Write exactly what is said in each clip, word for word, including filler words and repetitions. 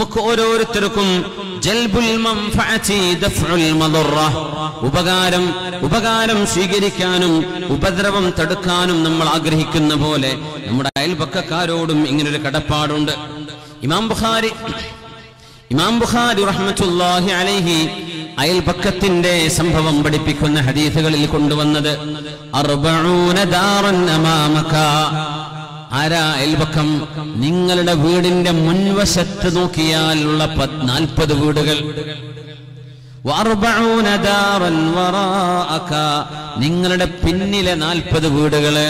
നമുക്ക് ഓരോരുത്തർക്കും ജൽബുൽ മൻഫഅതി ദഫ്ഉൽ മദറ, ഉപകാരം ഉപകാരം സ്വീകരിക്കാനും ഉപദ്രവം തടുക്കാനും നമ്മൾ ആഗ്രഹിക്കുന്ന പോലെ നമ്മുടെ അയൽപക്കക്കാരോടും ഇങ്ങനൊരു കടപ്പാടുണ്ട്. ഇമാം ബുഖാരി ഇമാം ബുഖാരി റഹ്മത്തുള്ളാഹി അലൈഹി അയൽപക്കത്തിന്റെ സംഭവം പഠിപ്പിക്കുന്ന ഹദീസുകളിൽ കൊണ്ടുവന്നത് അർബഊന ദാറൻ അമാമക, ആരാ അയൽപക്കം? നിങ്ങളുടെ വീടിന്റെ മുൻവശത്ത് നോക്കിയാലുള്ള നാൽപ്പത് വീടുകൾ. വഅർബഊന ദാറൻ വറാഅക, നിങ്ങളുടെ പിന്നിലെ നാൽപ്പത് വീടുകള്.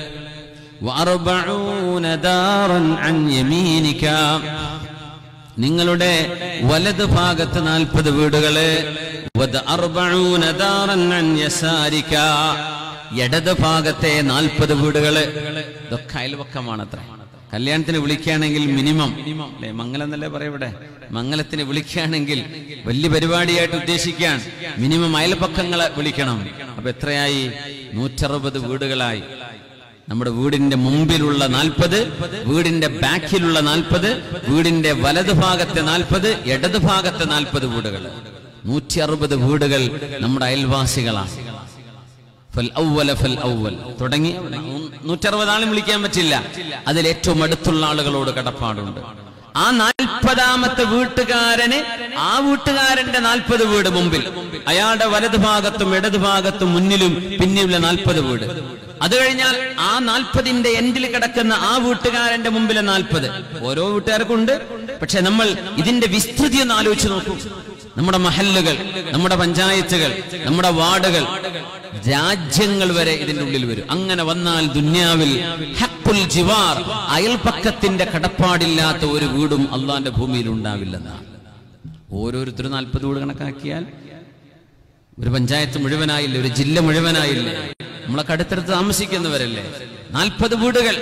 വഅർബഊന ദാറൻ അൻ യമീനിക, നിങ്ങളുടെ വലത് ഭാഗത്ത് നാൽപ്പത് വീടുകള്. വഅർബഊന ദാറൻ അൻ യസാരിക, ഇടത് ഭാഗത്തെ നാൽപ്പത് വീടുകള്. ഇതൊക്കെ അയൽപക്കമാണത്ര. കല്യാണത്തിന് വിളിക്കുകയാണെങ്കിൽ മിനിമം അല്ലെ, മംഗലം എന്നല്ലേ പറയവിടെ, മംഗലത്തിന് വിളിക്കുകയാണെങ്കിൽ വലിയ പരിപാടിയായിട്ട് ഉദ്ദേശിക്കാൻ മിനിമം അയൽപക്കങ്ങളെ വിളിക്കണം. അപ്പൊ എത്രയായി? നൂറ്ററുപത് വീടുകളായി. നമ്മുടെ വീടിന്റെ മുമ്പിലുള്ള നാൽപ്പത്, വീടിന്റെ ബാക്കിലുള്ള നാൽപ്പത്, വീടിന്റെ വലതു ഭാഗത്തെ നാൽപ്പത്, ഇടതു ഭാഗത്തെ നാൽപ്പത് വീടുകൾ. നൂറ്റി അറുപത് വീടുകൾ നമ്മുടെ അയൽവാസികളാണ്. ഫൽ ഔവല ഫൽ ഔവൽ തുടങ്ങി നൂറ്ററുപത് ആളും വിളിക്കാൻ പറ്റില്ല. അതിൽ ഏറ്റവും അടുത്തുള്ള ആളുകളോട് കടപ്പാടുണ്ട്. ആ നാൽപ്പതാമത്തെ വീട്ടുകാരന് ആ വീട്ടുകാരന്റെ നാൽപ്പത് വീട് മുമ്പിൽ, അയാളുടെ വലതു ഭാഗത്തും ഇടതു ഭാഗത്തും മുന്നിലും പിന്നിലുള്ള നാൽപ്പത് വീട്. അത് കഴിഞ്ഞാൽ ആ നാൽപ്പതിന്റെ എൻഡിൽ കിടക്കുന്ന ആ വീട്ടുകാരന്റെ മുമ്പിലെ നാൽപ്പത്. ഓരോ വീട്ടുകാർക്കും ഉണ്ട്. പക്ഷെ നമ്മൾ ഇതിന്റെ വിസ്തൃതി ഒന്ന് ആലോചിച്ച് നോക്കൂ. നമ്മുടെ മഹല്ലുകൾ, നമ്മുടെ പഞ്ചായത്തുകൾ, നമ്മുടെ വാർഡുകൾ, രാജ്യങ്ങൾ വരെ ഇതിന്റെ ഉള്ളിൽ വരും. അങ്ങനെ വന്നാൽ ദുന്യാവിൽ ഹഖ്ഖുൽ ജിവാർ, അയൽപക്കത്തിന്റെ കടപ്പാടില്ലാത്ത ഒരു വീടും അള്ളാന്റെ ഭൂമിയിൽ ഉണ്ടാവില്ലെന്നാണ്. ഓരോരുത്തരും നാൽപ്പത് വീട് കണക്കാക്കിയാൽ ഒരു പഞ്ചായത്ത് മുഴുവനായില്ലേ, ഒരു ജില്ല മുഴുവനായില്ലേ, നമ്മളൊക്കെ അടുത്തടുത്ത് താമസിക്കുന്നവരല്ലേ. നാൽപ്പത് വീടുകൾ.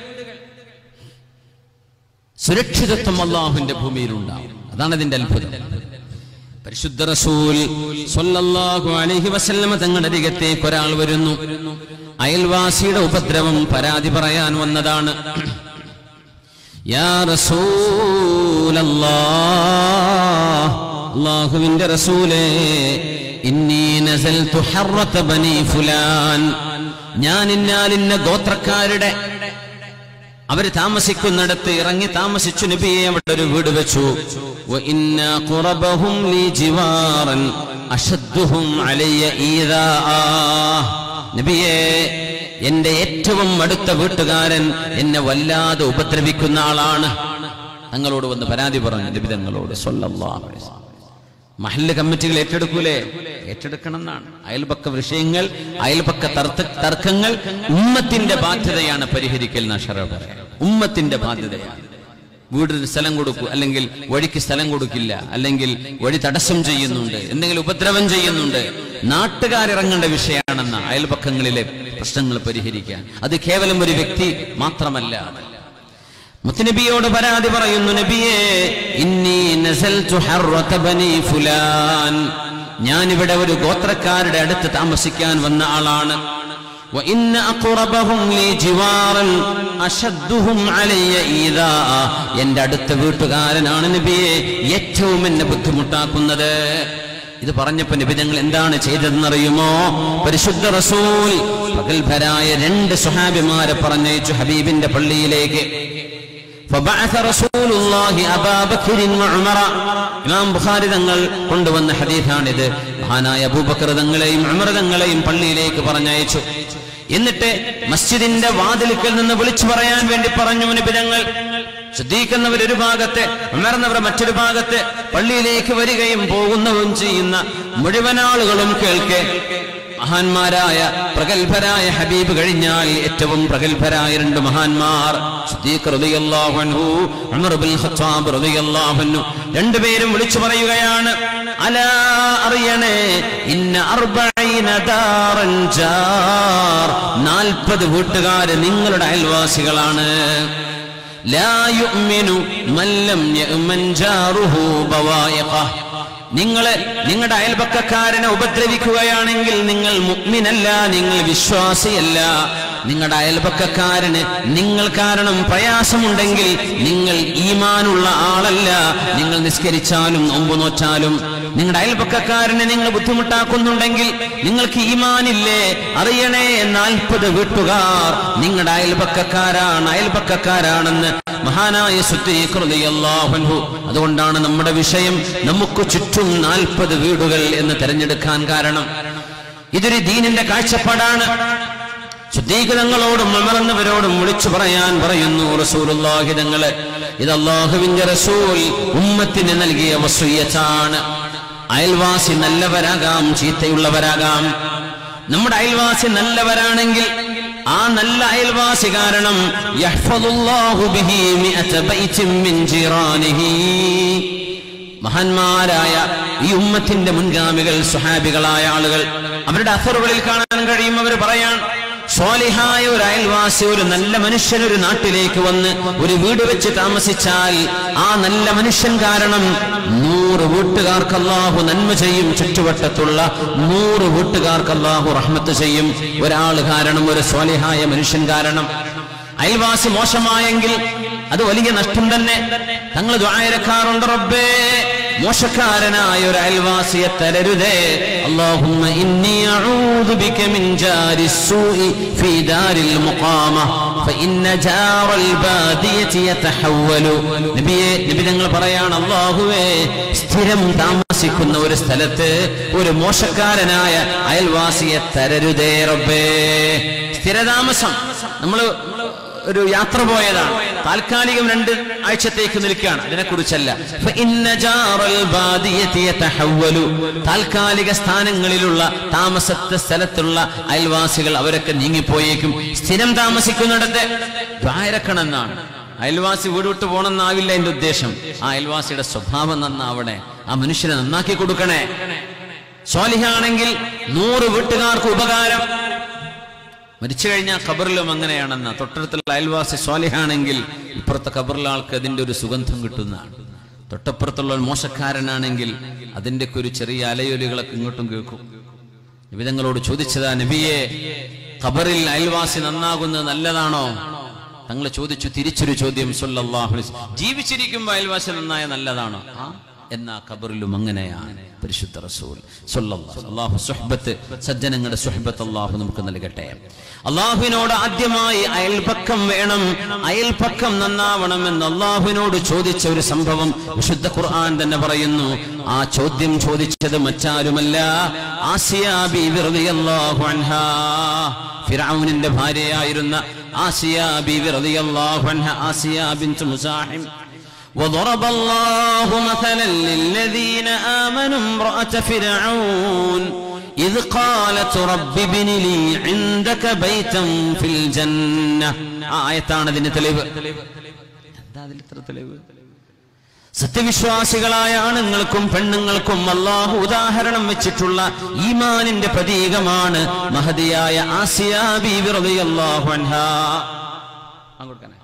സുരക്ഷിതത്വം അള്ളാഹുവിന്റെ ഭൂമിയിൽ ഉണ്ടാവും. അതാണ് ഇതിന്റെ അത്ഭുതം. പരിശുദ്ധ റസൂൽ സ്വല്ലല്ലാഹു അലൈഹി വസല്ലമ തങ്ങളുടെ അരികത്തേക്ക് ഒരാൾ വരുന്നു. അയൽവാസിയുടെ ഉപദ്രവം പരാതി പറയാൻ വന്നതാണ്. യാ റസൂലല്ലാഹ്, അല്ലാഹുവിന്റെ റസൂലേ, ഇന്നി നസൽതു ഹർറത ബനി ഫുലാൻ, ഞാൻ ഇന്നാലിന്ന ഗോത്രക്കാരുടെ അവര് താമസിക്കുന്നിടത്ത് ഇറങ്ങി താമസിച്ചു നബിയെ. അവിടെ ഒരു വീട് വെച്ചു. വഇന്ന ഖുറബഹും ലി ജിവാറൻ അശദ്ദുഹും അലയ്യ ഈദാഅ, നബിയെ, എന്റെ ഏറ്റവും അടുത്ത വീട്ടുകാരൻ എന്നെ വല്ലാതെ ഉപദ്രവിക്കുന്ന ആളാണ്. തങ്ങളോട് വന്ന് പരാതി പറഞ്ഞു നബി തങ്ങളോട് സ്വല്ലല്ലാഹു അലൈഹി വസല്ലം. മഹല്ല് കമ്മിറ്റികൾ ഏറ്റെടുക്കൂലേ? ഏറ്റെടുക്കണം എന്നാണ്. അയൽപക്ക വിഷയങ്ങൾ, അയൽപക്ക തർക്കങ്ങൾ ഉമ്മത്തിന്റെ ബാധ്യതയാണ് പരിഹരിക്കൽ. നഷറ ഉമ്മത്തിന്റെ ബാധ്യതയാണ്. വീടിന് സ്ഥലം കൊടുക്കൂ, അല്ലെങ്കിൽ വഴിക്ക് സ്ഥലം കൊടുക്കില്ല, അല്ലെങ്കിൽ വഴി തടസ്സം ചെയ്യുന്നുണ്ട്, എന്തെങ്കിലും ഉപദ്രവം ചെയ്യുന്നുണ്ട്, നാട്ടുകാരിറങ്ങേണ്ട വിഷയമാണെന്ന അയൽപക്കങ്ങളിലെ പ്രശ്നങ്ങൾ പരിഹരിക്കാൻ. അത് കേവലം ഒരു വ്യക്തി മാത്രമല്ല. മുത്തനബിയോട് പരാതി പറയുന്നു, നബിയേ, ഇന്നി നസൽതു ഹർറത ബനി ഫുലാൻ, ഞാനിവിടെ ഒരു ഗോത്രക്കാരുടെ അടുത്ത് താമസിക്കാൻ വന്ന ആളാണ്. വഇന്ന അഖറബഹും ലി ജിവാറൻ അശദ്ദുഹും അലയ്യ ഈദാഅ, എന്റെ അടുത്ത വീട്ടുകാരനാണ് നബിയെ ഏറ്റവും എന്നെ ബുദ്ധിമുട്ടാക്കുന്നത്. ഇത് പറഞ്ഞപ്പോ നബി തങ്ങൾ എന്താണ് ചെയ്തതെന്നറിയുമോ? പരിശുദ്ധ റസൂൽ പ്രഗൽഭരായ രണ്ട് സ്വഹാബിമാരെ പറഞ്ഞയച്ചു ഹബീബിന്റെ പള്ളിയിലേക്ക്. فبعث رسول الله أبا بكر وعمر, ഇമാം ബുഖാരി തങ്ങൾ കൊണ്ടുവന്ന ഹദീസാണിത്. മഹാനായ അബൂബക്കർ തങ്ങളെയും ഉമർ തങ്ങളെയും പള്ളിയിലേക്ക് പറഞ്ഞയച്ചു. എന്നിട്ട് മസ്ജിദിന്റെ വാതിൽക്കൽ നിന്ന് വിളിച്ചു പറയാൻ വേണ്ടി പറഞ്ഞു നബി തങ്ങൾ. ശ്രദ്ധിക്കുന്നവർ ഒരു ഭാഗത്ത്, ഉമർന്നവർ മറ്റൊരു ഭാഗത്ത് പള്ളിയിലേക്ക് വരികയും പോകുന്നതും ചെയ്യുന്ന മുഴുവൻ ആളുകളും കേൾക്കെ മഹാന്മാരായ പ്രഗൽഭരായ ഹബീബ് കഴിഞ്ഞാൽ ഏറ്റവും പ്രഗൽഭരായ രണ്ട് മഹാന്മാർ, സിദ്ദീഖ് റളിയല്ലാഹു അൻഹു, ഉമർ ഇബ്നുൽ ഖത്താബ് റളിയല്ലാഹു അൻഹു, രണ്ടുപേരും വിളിച്ചു പറയുകയാണ്, അലാ അറിയണേ, ഇന്ന അർബഈന ദാറൻ ജാർ, നാൽപ്പത് വീട്ടുകാര് നിങ്ങളുടെ അയൽവാസികളാണ്. ലാ യുഅ്മിനു മൻ ലം യഅ്മൻ ജാറുഹു ബവായിഖഹ്, നിങ്ങൾ നിങ്ങളുടെ അയൽപക്കക്കാരനെ ഉപദ്രവിക്കുകയാണെങ്കിൽ നിങ്ങൾ മുഅ്മിനല്ല, നിങ്ങൾ വിശ്വാസിയല്ല. നിങ്ങളുടെ അയൽപക്കക്കാരന് നിങ്ങൾ കാരണം പ്രയാസമുണ്ടെങ്കിൽ നിങ്ങൾ ഈമാനുള്ള ആളല്ല. നിങ്ങൾ നിസ്കരിച്ചാലും നോമ്പ് നോച്ചാലും നിങ്ങളുടെ അയൽപക്കക്കാരനെ നിങ്ങൾ ബുദ്ധിമുട്ടാക്കുന്നുണ്ടെങ്കിൽ നിങ്ങൾക്ക് ഈമാനില്ലേ? അറിയണേ, നാൽപ്പത് വീട്ടുകാർ നിങ്ങളുടെ അയൽപക്കക്കാരാണ് അയൽപക്കക്കാരാണെന്ന് മഹാനായ സിദ്ദീഖ് റളിയല്ലാഹു അൻഹു. അതുകൊണ്ടാണ് നമ്മുടെ വിഷയം നമുക്ക് ചുറ്റും നാൽപ്പത് വീടുകൾ എന്ന് തെരഞ്ഞെടുക്കാൻ കാരണം. ഇതൊരു ദീനിന്റെ കാഴ്ചപ്പാടാണ്. സിദ്ദീഖ് തങ്ങളോടും ഉമർ എന്നവരോടും വിളിച്ചു പറയാൻ പറയുന്നു റസൂലുള്ളാഹി തങ്ങളെ, ഇത് അല്ലാഹുവിന്റെ റസൂൽ ഉമ്മത്തിന് നൽകിയ വസിയ്യത്താണ്. അയൽവാസി നല്ലവരാകാം, ചീത്തയുള്ളവരാകാം. നമ്മുടെ അയൽവാസി നല്ലവരാണെങ്കിൽ ആ നല്ല അയൽവാസി കാരണം യഹ്ഫദുല്ലാഹു ബിഹി മിഅത ബൈതിൻ മിൻ ജിറാനിഹി. മഹാന്മാരായ ഈ ഉമ്മത്തിന്റെ മുൻഗാമികൾ സ്വഹാബികളായ ആളുകൾ അവരുടെ അസറുകളിൽ കാണാൻ കഴിയും. അവർ പറയാൻ, സ്വാലിഹായ ഒരു അയൽവാസി, ഒരു നല്ല മനുഷ്യൻ ഒരു നാട്ടിലേക്ക് വന്ന് ഒരു വീട് വെച്ച് താമസിച്ചാൽ ആ നല്ല മനുഷ്യൻ കാരണം നൂറ് വീട്ടുകാർക്ക് അല്ലാഹു നന്മ ചെയ്യും. ചുറ്റുവട്ടത്തുള്ള നൂറ് വീട്ടുകാർക്ക് അല്ലാഹു റഹ്മത്ത് ചെയ്യും. ഒരാൾ കാരണം, ഒരു സ്വാലിഹായ മനുഷ്യൻ കാരണം. അയൽവാസി മോശമായെങ്കിൽ അത് വലിയ നഷ്ടം തന്നെ. തങ്ങൾ ദുആയിരക്കാറുണ്ട്, റബ്ബേ മോശക്കാരനായ ഒരു അയൽവാസിയെ തരരുതേ. അല്ലാഹുമ്മ ഇന്നി അഊദു ബിക മിൻ ജാരി സ്സൂഇ ഫീ ദാരിൽ മുഖാമ ഫഇന്ന ജാറൽ ബാദിയതി യതഹവ്വലു. നബിയേ, നബി തങ്ങൾ പറയാണ്, അല്ലാഹുവേ സ്ഥിരം താമസിക്കുന്ന ഒരു സ്ഥലത്ത് ഒരു മോശക്കാരനായ അയൽവാസിയെ തരരുതേ റബ്ബേ. സ്ഥിരതാമസം, നമ്മൾ ഒരു യാത്ര പോയതാണ്, താൽക്കാലികം രണ്ട് ആഴ്ചത്തേക്ക് നിൽക്കുകയാണ്, അതിനെക്കുറിച്ചല്ല. താൽക്കാലിക സ്ഥാനങ്ങളിലുള്ള താമസത്തെ സ്ഥലത്തുള്ള അയൽവാസികൾ അവരൊക്കെ നീങ്ങിപ്പോയേക്കും. സ്ഥിരം താമസിക്കുന്നിടത്ത് ദ്വാരക്കണമെന്നാണ്. അയൽവാസി വീട് വിട്ട് പോകണമെന്നാവില്ല എന്റെ ഉദ്ദേശം. ആ അയൽവാസിയുടെ സ്വഭാവം നന്നാവണേ, ആ മനുഷ്യനെ നന്നാക്കി കൊടുക്കണേ. സ്വാലിഹാണെങ്കിൽ നൂറ് വീട്ടുകാർക്ക് ഉപകാരം. മരിച്ചു കഴിഞ്ഞാൽ ഖബറിലും അങ്ങനെയാണെന്ന. തൊട്ടടുത്തുള്ള അയൽവാസി സ്വാലിഹാണെങ്കിൽ ഇപ്പുറത്തെ ഖബറിലെ ആൾക്ക് അതിന്റെ ഒരു സുഗന്ധം കിട്ടുന്നതാണ്. തൊട്ടപ്പുറത്തുള്ള മോശക്കാരനാണെങ്കിൽ അതിന്റെ ഒരു ചെറിയ അലയൊലികളൊക്കെ ഇങ്ങോട്ടും കേൾക്കും. നിബിതങ്ങളോട് ചോദിച്ചതാ, നബിയെ ഖബറിൽ അയൽവാസി നന്നാകുന്നത് നല്ലതാണോ? തങ്ങൾ ചോദിച്ചു തിരിച്ചൊരു ചോദ്യം, സല്ലല്ലാഹു അലൈഹി വസല്ലം, ജീവിച്ചിരിക്കുമ്പോൾ അയൽവാസി നന്നായ നല്ലതാണോ? ആ എന്നാ ഖബറിലും അങ്ങനെയാണ്. പരിശുദ്ധ റസൂൽ സല്ലല്ലാഹു അല്ലാഹു സുഹ്ബത്ത്, സജ്ജനങ്ങളുടെ സുഹ്ബത്ത് അല്ലാഹു നമുക്ക് നൽകട്ടെ. അല്ലാഹുവിനോട് ആദ്യമായി അയൽപക്കം വേണം, അയൽപക്കം നന്നാവണം എന്ന് അല്ലാഹുവിനോട് ചോദിച്ച ഒരു സംഭവം വിശുദ്ധ ഖുർആൻ തന്നെ പറയുന്നു. ആ ചോദ്യം ചോദിച്ചത് മറ്റാരുമല്ല, ആസിയ ബീവി റളിയല്ലാഹു അൻഹാ. ഫിർഔനിന്റെ ഭാര്യയായിരുന്ന ആസിയ ബീവി റളിയല്ലാഹു അൻഹ, ആസിയ ബിൻത് മുസാഹിം. وضرب الله مثلا للذين آمنوا امرأة فرعون إذ قالت رب ابن لي عندك بيتا في الجنة. ആയത്താണ് ഇതിന്റെ തെളിവ്. എന്താ അതിൽ ഇത്ര തെളിവ്? സത്യവിശ്വാസികളായ ആണുങ്ങൾക്കും പെണ്ണുങ്ങൾക്കും അല്ലാഹു ഉദാഹരണം വെച്ചിട്ടുള്ള ഈമാനിന്റെ പ്രതീകമാണ് മഹദിയായ ആസിയ ബീവി റളിയല്ലാഹു അൻഹാ. അങ്ങോട്ട്